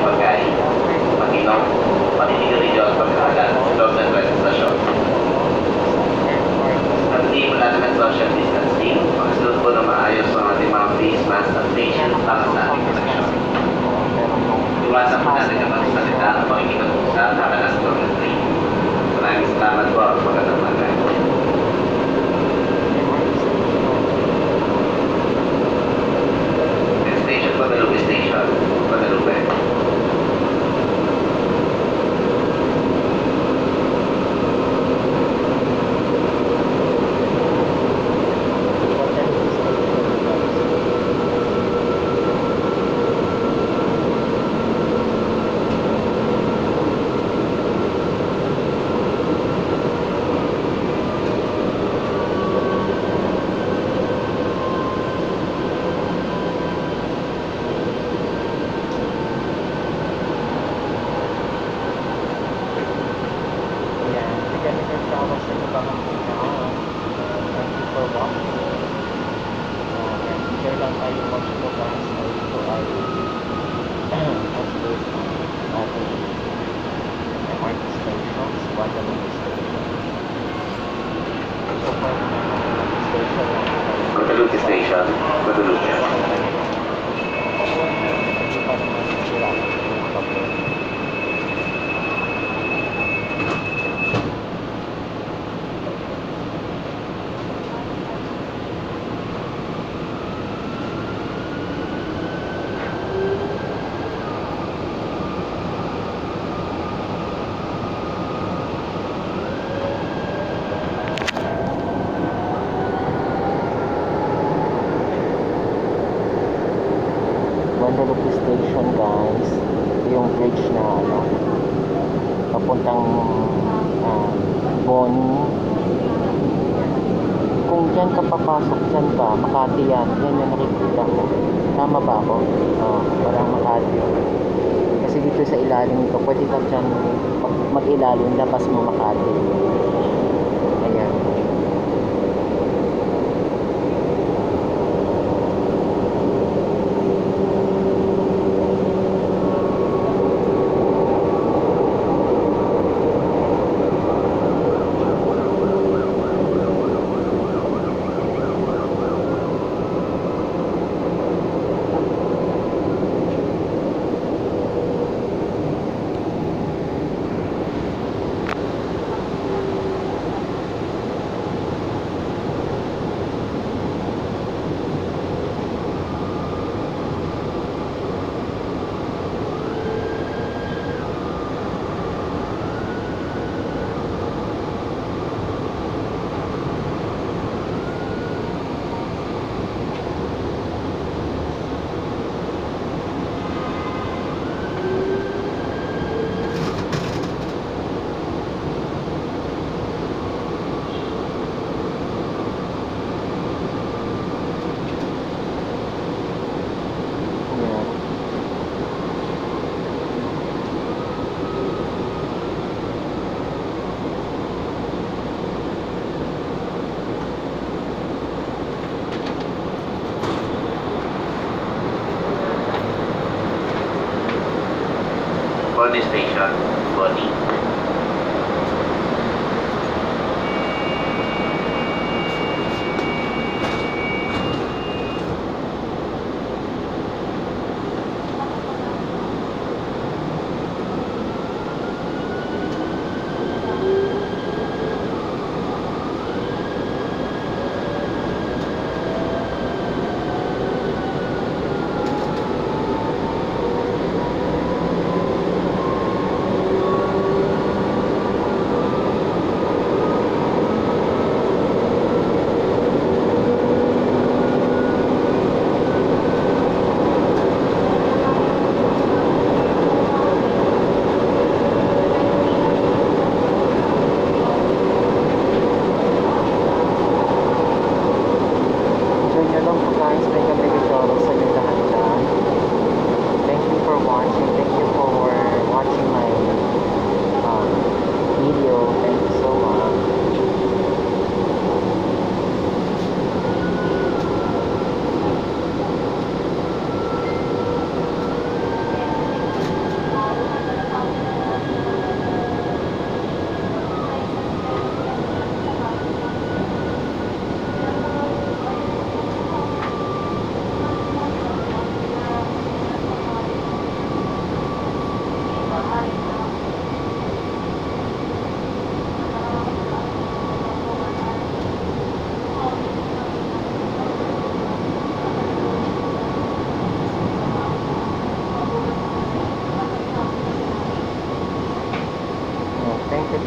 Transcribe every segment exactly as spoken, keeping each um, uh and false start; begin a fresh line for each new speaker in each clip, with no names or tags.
pagkain, mag-inom, paninigarilyo at pagkahalan sa loob ng stasyon. At hindi malalaman social distancing, magsunod po na maayos ang ating mga face mask at face shield para sa ating proteksyon. Iwasan po natin ang magsalita at makikipag-usap habang nasa loob ng train. Maraming salamat po at magandang magay. Next station, Guadalupe Station, Guadalupe. Guadalupe Station, Guadalupe.
Guadalupe Station, guys. Ito yung bridge na ano, papuntang uh, Boni. Kung dyan ka papasok, dyan ka, Makati yan. Yan yung nakikita ko. Tama ba ako? Uh, parang Makati. Kasi dito sa ilalim ito, pwede ka dyan mag-ilalim, labas mo Makati. Ayan.
Boni Station, Boni.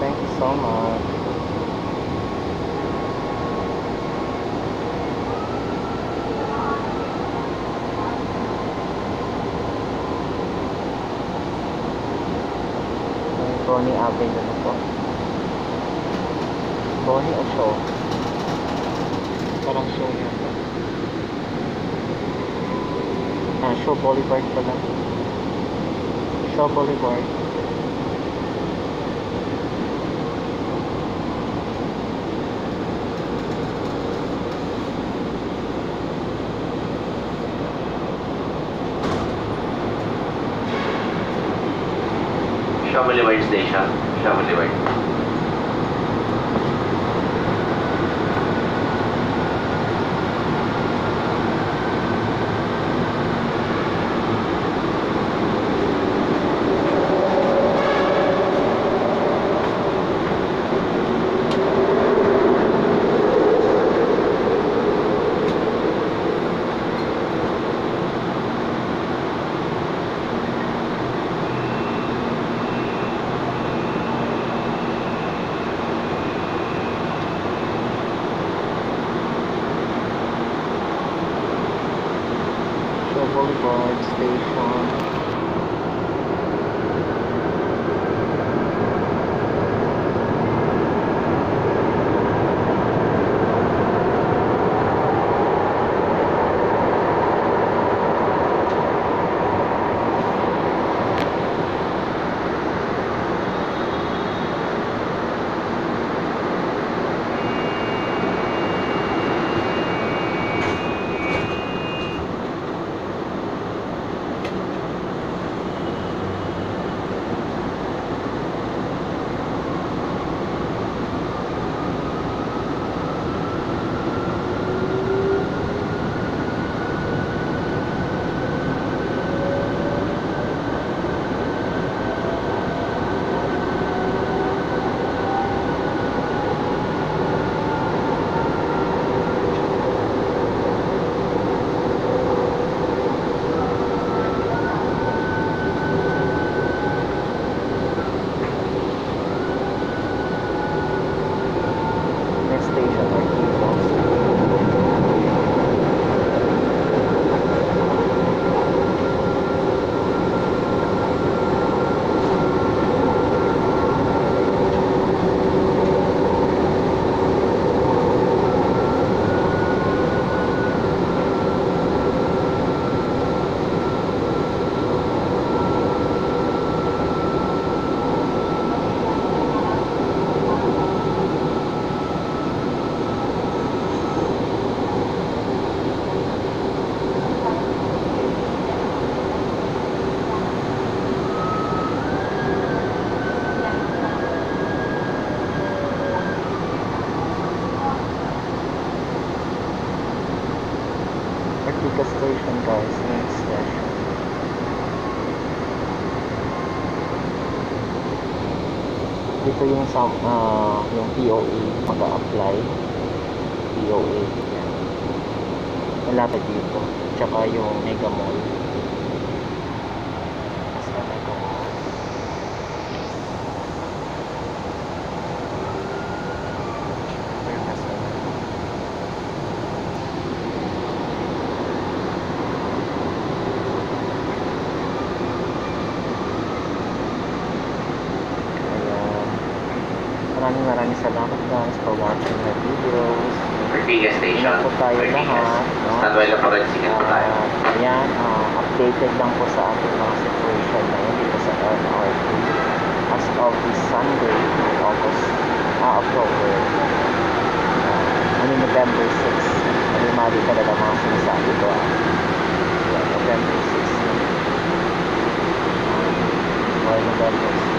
Thank you so much. Bonnie Avenue na po. Bonnie o Show? Parang Show yata. Ah, Show Boulevard pala. Show Boulevard.
Shaw Boulevard Station. Shaw Boulevard.
Boulevard Station. Artica Station guys, next station. Dito yung sa uh, yung P O A mag-a-apply. P O A. Yan. Malapit dito. Tsaka yung Mega Mall. Basta Mega Mall. Maraming maraming salamat guys for watching my videos.
Ortigas Station.
Ingat po tayo
Ortigas.
lahat. No?
Stanwell of Orange, ingat po tayo.
Uh, ayan, uh, updated lang po sa ating mga situation na yun dito sa L R T. As of this Sunday, August, ah, October, uh, ano, November sixth. Ano yung mali talaga mga sinasabi ko. Ah. Yeah, November sixth. Uh, or November sixth.